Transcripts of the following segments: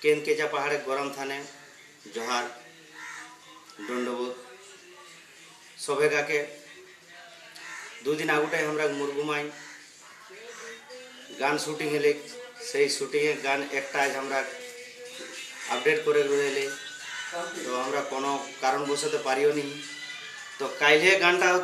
केनकेजा पहाड़े गरम थाने जोहार दंडबोध सभेगा के दुदिन आगुटे हमरा मुरगुमाई गान शूटिंग हेले से शूटिंग गान एक हमरा अपडेट करे रहे तो हमरा कोनो कारणवशत पारियो नहीं तो काइले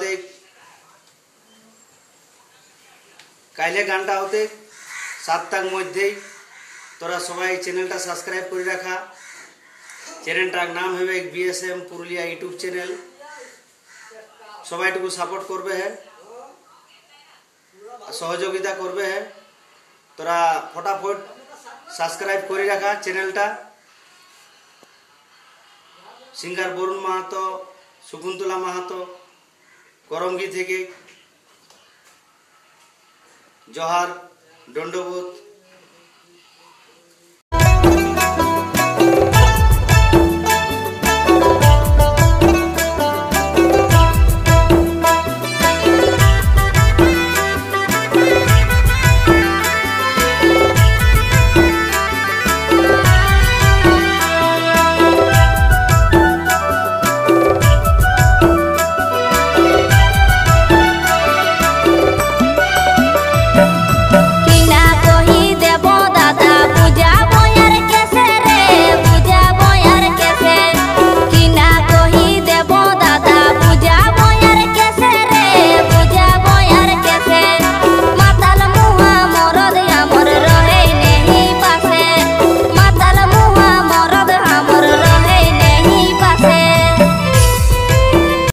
गानटा होते 7टार मध्य तोरा सबाई चैनलटा सब्सक्राइब कर रखा। चैनलटार नाम है बीएसएम पुरुलिया यूट्यूब चैनल सबाईटुकु सपोर्ट करबे है सहयोगिता करबे है तोरा फटाफट सब्सक्राइब कर रखा चैनलटा। सिंगार बरुण माहातो शकुंतला माहातो करंगी थेके जोहार दंडबोध।